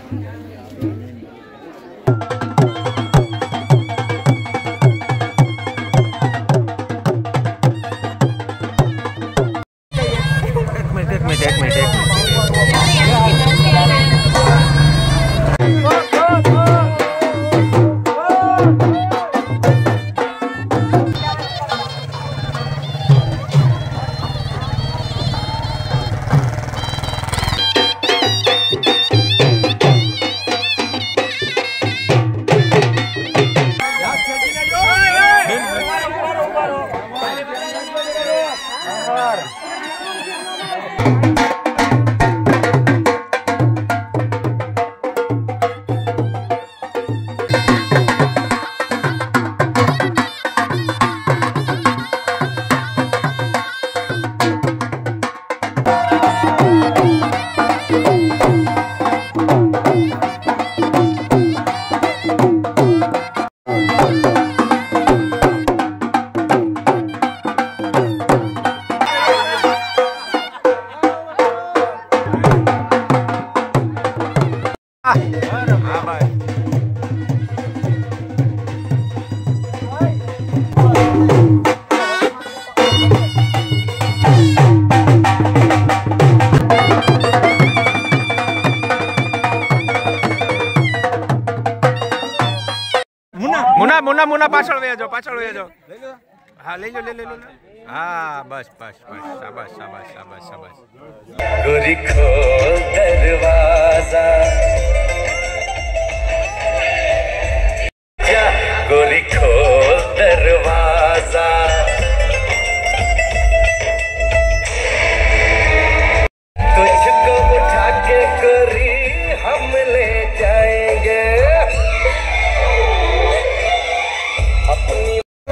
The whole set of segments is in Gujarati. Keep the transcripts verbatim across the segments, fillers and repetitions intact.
मुना मुना मुना पाछळ वे जाओ पाछळ वे जाओ हाँ ले लो ले ले लो हाँ बस बस बस शाबाश शाबाश शाबाश शाबाश गोरी खोल दरवाजा गोरी खोल दरवाजा तुझको उठा के गोरी हम ले जाएंगे अपनी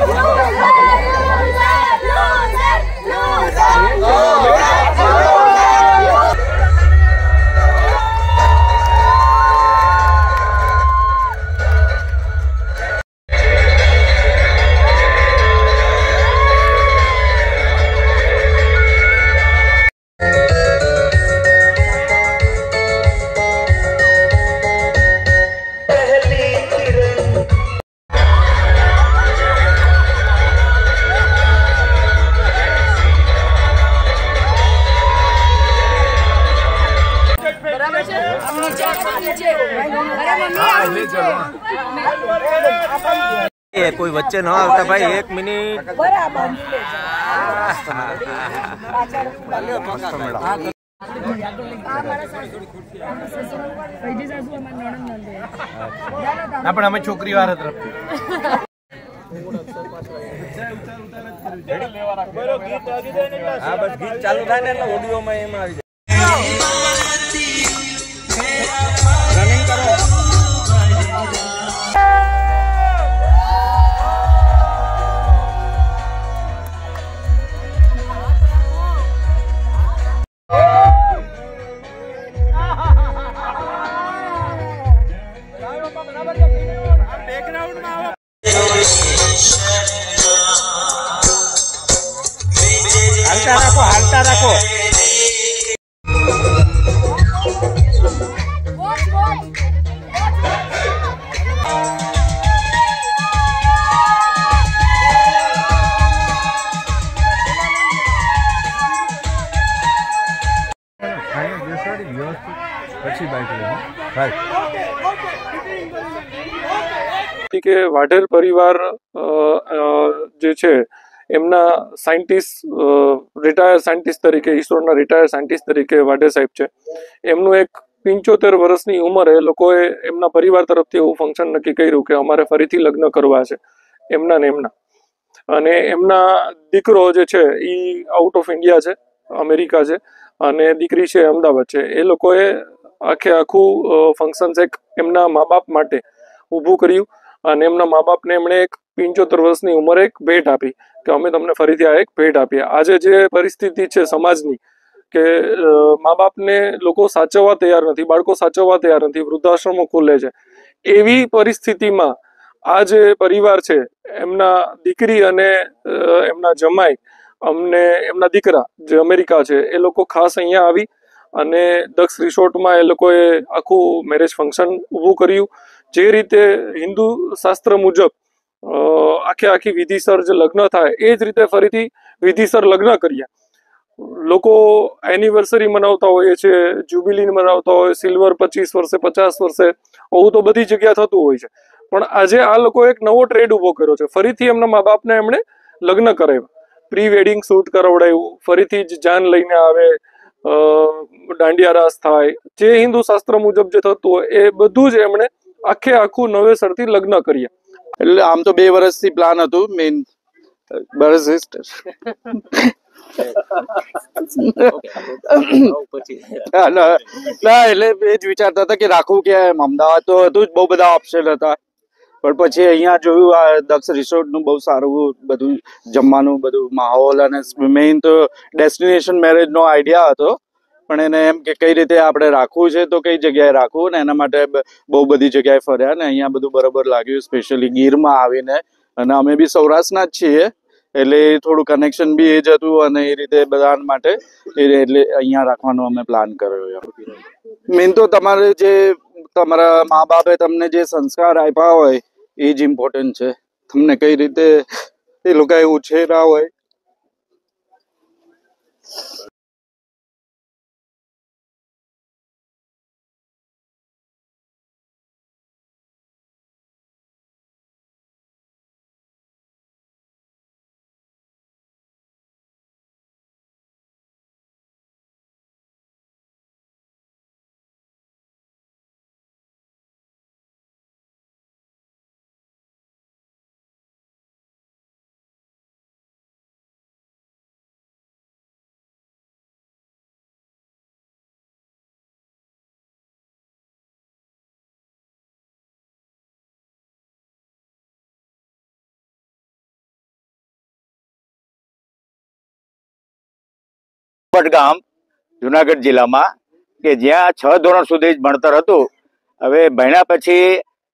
ये कोई बच्चे न आता भाई एक मिनट પણ અમે છોકરી વાળા તરફ હા બસ ગીત ચાલુ થાય ને એટલે ઓડિયોમાં એમાં આવી જાય રનિંગ કરો हालता रखो हालता रखो કે વાઢેર પરિવાર જે છે એમના સાયન્ટિસ્ટ રિટાયર સાયન્ટિસ્ટ તરીકે ઈસરોના રિટાયર સાયન્ટિસ્ટ તરીકે વાઢેર સાહેબ છે. એમનું એક પંચોતેર વર્ષની ઉંમરે લોકોએ એમના પરિવાર તરફથી એવું ફંક્શન નક્કી કર્યું કે અમારે ફરીથી લગ્ન કરવા છે એમના ને એમના, અને એમના દીકરો જે છે એ આઉટ ઓફ ઇન્ડિયા છે, અમેરિકા છે, અને દીકરી છે અમદાવાદ છે. એ લોકોએ આખે આખું ફંક્શન એક એમના મા બાપ માટે ઊભું કર્યું અને એમના મા બાપને એમણે એક પંચોતેર વર્ષની ઉંમરે એક ભેટ આપી કે અમે તમને ફરીથી આ એક ભેટ આપીએ. આજે જે પરિસ્થિતિ છે સમાજની કે મા બાપને લોકો સાચવવા તૈયાર નથી, બાળકો સાચવવા તૈયાર નથી, વૃદ્ધાશ્રમો ખુલે છે, એવી પરિસ્થિતિમાં આ જે પરિવાર છે એમના દીકરી અને એમના જમાઈ અમને એમના દીકરા જે અમેરિકા છે એ લોકો ખાસ અહીંયા આવી અને દક્ષ રિસોર્ટમાં એ લોકોએ આખું મેરેજ ફંક્શન ઊભું કર્યું. જે રીતે હિન્દુ શાસ્ત્ર મુજબ આખે આખી વિધિસર જે લગ્ન થાય એ જ રીતે ફરીથી વિધિસર લગ્ન કર્યા. લોકો એનિવર્સરી મનાવતા હોય છે, જ્યુબિલી મનાવતા હોય, સિલ્વર પચીસ વર્ષે પચાસ વર્ષે, આવું તો બધી જગ્યા થતું હોય છે. પણ આજે આ લોકો એક નવો ટ્રેડ ઉભો કર્યો છે. ફરીથી એમના મા બાપને એમણે લગ્ન કરાવ્યા, પ્રી વેડિંગ શૂટ કરાવડાવ્યું, ફરીથી જ જાન લઈને આવે, દાંડિયા રાસ થાય, જે હિન્દુ શાસ્ત્ર મુજબ જે થતું હોય એ બધું જ એમણે આખે આખું નવેસરથી લગ્ન કર્યા. એટલે આમ તો બે વર્ષથી પ્લાન હતું મેઇન બરસ ના એટલે એ જ વિચારતા હતા કે રાખવું કે અમદાવાદ તો હતું જ, બહુ બધા ઓપ્શન હતા, પણ પછી અહીંયા જોયું આ દક્ષ રિસોર્ટ નું બહુ સારું બધું જમવાનું બધું માહોલ, અને મેઇન તો ડેસ્ટિનેશન મેરેજ નો આઈડિયા હતો. પણ એને એમ કે કઈ રીતે આપણે રાખવું છે તો કઈ જગ્યાએ રાખવું, ને એના માટે બહુ બધી જગ્યાએ ફર્યા ને અહીંયા બધું બરોબર લાગ્યું, સ્પેશિયલી ગીરમાં આવીને. અને અમે બી સૌરાષ્ટ્રના જ છીએ એટલે થોડું કનેક્શન બી એ જ હતું, અને એ રીતે બધા માટે એટલે અહીંયા રાખવાનો અમે પ્લાન કર્યો. મેઇન તો તમારે જે તમારા મા બાપે તમને જે સંસ્કાર આપ્યા હોય એ જ ઇમ્પોર્ટન્ટ છે. તમને કઈ રીતે એ લોકોએ ઉછેર્યા હોય. ગામ જુનાગઢ જિલ્લામાં કે જ્યાં છ ધોરણ સુધી જ ભણતર હતું. હવે ભણ્યા પછી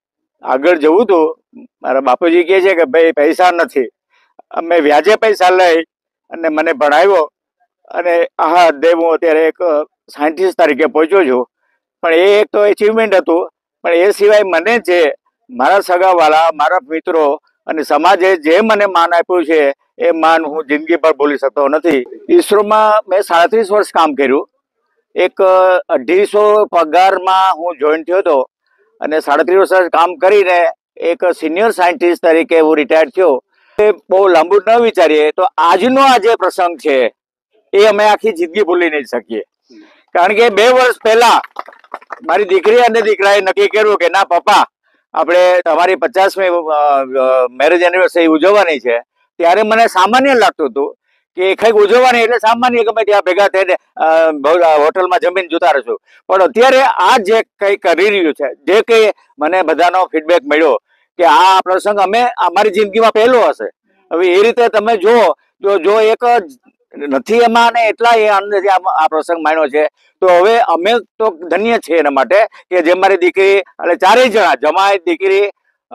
આગળ જવું હતું, મારા બાપુજી કહે છે કે ભાઈ પૈસા નથી, અમે વ્યાજે પૈસા લઈ અને મને ભણાવ્યો, અને હા દેવ હું અત્યારે એક સાયન્ટિસ્ટ તરીકે પહોંચ્યો છું. પણ એ એક તો એચિવમેન્ટ હતું, પણ એ સિવાય મને જે મારા સગાવાળા, મારા મિત્રો અને સમાજે જે મને માન આપ્યું છે એ માન હું જિંદગી પર ભૂલી શકતો નથી. ઈસરોમાં મેં સાડત્રીસ વર્ષ કામ કર્યું. એક અઢીસો પગારમાં હું જોઈન થયો હતો, અને સાડત્રીસ વર્ષ કામ કરીને એક સિનિયર સાયન્ટિસ્ટ તરીકે હું રિટાયર્ડ થયો. એ બહુ લાંબુ ન વિચારીએ તો આજનો આ જે પ્રસંગ છે એ અમે આખી જિંદગી ભૂલી નહીં શકીએ. કારણ કે બે વર્ષ પહેલા મારી દીકરી અને દીકરાએ નક્કી કર્યું કે ના પપ્પા, આપણે તમારી પચાસમી મેરેજ એનિવર્સરી ઉજવવાની છે. ત્યારે મને સામાન્ય લાગતું હતું કે કંઈક ઉજવવાની એટલે સામાન્ય ગમે ત્યાં ભેગા થઈને હોટલમાં જમીન જોતા રહેશું. પણ અત્યારે આ જે કંઈ કરી રહ્યું છે, જે કંઈ મને બધાનો ફીડબેક મળ્યો કે આ પ્રસંગ અમે અમારી જિંદગીમાં પહેલો હશે. હવે એ રીતે તમે જુઓ તો જો એક નથી એમાં ને એટલા એ અંદર આ પ્રસંગ માન્યો છે, તો હવે અમે તો ધન્ય છીએ એના માટે કે જે મારી દીકરી એટલે ચારેય જણા જમાઈ, દીકરી,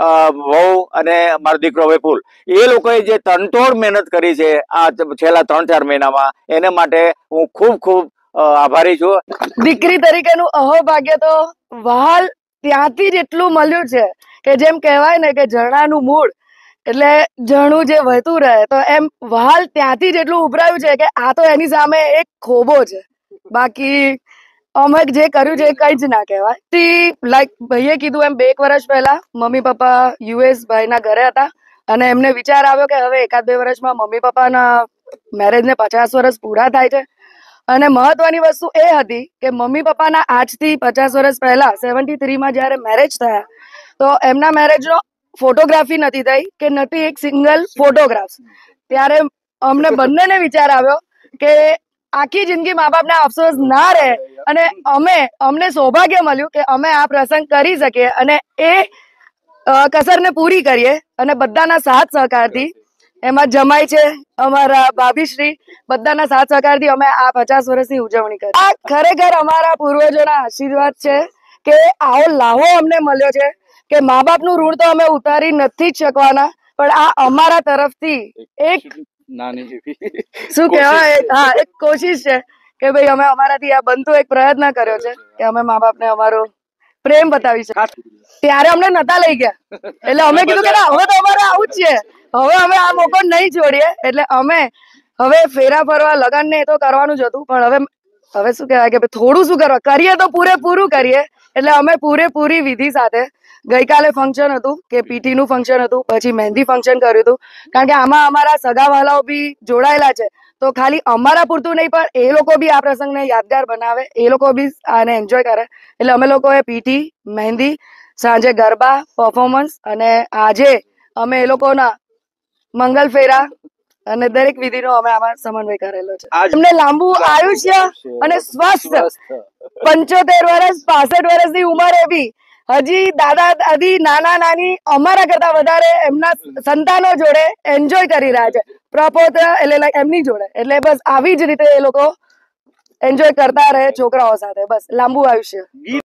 વહુ અને મારો દીકરો વિપુલ, એ લોકોએ જે તનતોડ મહેનત કરી છે આ છેલ્લા ત્રણ ચાર મહિનામાં, એને માટે હું ખૂબ ખૂબ આભારી છું. દીકરી તરીકેનું અહોભાગ્ય તો વહાલ ત્યાંથી જ એટલું મળ્યું છે કે જેમ કહેવાય ને કે ઝરણાનું મૂળ એટલે ઝરણું જે વહેતું રહે, તો એમ વહાલ ત્યાંથી જ એટલું ઉભરાયું છે કે આ તો એની સામે એક ખોબો છે. બાકી અમે જે કર્યું છે એ કઈ જ ના કહેવાય. લાઈક ભાઈએ કીધું એમ બે એક વર્ષ પહેલા મમ્મી પપ્પા યુએસ ભાઈના ઘરે હતા, અને એમને વિચાર આવ્યો કે હવે એકાદ બે વર્ષમાં મમ્મી પપ્પાના મેરેજને પચાસ વર્ષ પૂરા થાય છે. અને મહત્વની વસ્તુ એ હતી કે મમ્મી પપ્પાના આજથી પચાસ વર્ષ પહેલા સેવન્ટી થ્રીમાં જયારે મેરેજ થયા, તો એમના મેરેજનો ફોટોગ્રાફી નથી થઈ કે નથી એક સિંગલ ફોટોગ્રાફ. ત્યારે અમને બંનેને વિચાર આવ્યો કે આખી જિંદગી મા બાપને અફસોસ ના રહે, અને અમે અમને સૌભાગ્ય મળ્યું કે અમે આ પ્રસંગ કરી શકીએ અને એ કસરને પૂરી કરીએ. અને બધાના સાથ સહકારથી, એમાં જમાઈ છે, અમારા ભાભીશ્રી, બધાના સાથ સહકારથી અમે આ પચાસ વર્ષની ઉજવણી કરી. આ ખરેખર અમારા પૂર્વજોના આશીર્વાદ છે કે આવો લાવો અમને મળ્યો છે કે મા બાપનું ઋણ તો અમે ઉતારી નથી જ શકવાના, પણ આ અમારા તરફથી એક નાની શું કહેવાય, હા, એક કોશિશ છે કે ભાઈ અમે અમારાથી આ બનતો એક પ્રયત્ન કર્યો છે કે અમે મા બાપને અમારો પ્રેમ બતાવી છે. ત્યારે અમને નતા લઈ ગયા એટલે અમે કીધું કે હવે તો અમારે આવું જ છે, હવે અમે આ મોકો નહીં છોડીએ. એટલે અમે હવે ફેરા ફરવા લગન ને એ તો કરવાનું જ હતું, પણ હવે હવે શું કહેવાય કે થોડું શું કરવા કરીએ તો પૂરેપૂરું કરીએ. એટલે અમે પૂરેપૂરી વિધિ સાથે ગઈકાલે ફંક્શન હતું કે પીટી નું ફંક્શન હતું, પછી મહેંદી ફંક્શન કર્યું હતું. કારણ કે આમાં અમારા સગાવાલાઓ બી જોડાયેલા છે, તો ખાલી અમારા પૂરતું નહીં પણ એ લોકો બી આ પ્રસંગને યાદગાર બનાવે, એ લોકો બી આને એન્જોય કરે. એટલે અમે લોકોએ પીટી, મહેંદી, સાંજે ગરબા, પરફોર્મન્સ અને આજે અમે એ લોકોના મંગલ ફેરા અને દરેક વિધિનો અમે આમાં સમન્વય કરેલો છે. એમને લાંબુ આયુષ્ય અને સ્વસ્થ પંચોતેર વર્ષ પાસઠ વર્ષની ઉંમરે બી હજી દાદા દાદી નાના નાની અમારા કરતા વધારે એમના સંતાનો જોડે એન્જોય કરી રહ્યા છે, પ્રપોત્ર એટલે એમની જોડે. એટલે બસ આવી જ રીતે એ લોકો એન્જોય કરતા રહે છોકરાઓ સાથે. બસ લાંબુ આયુષ્ય.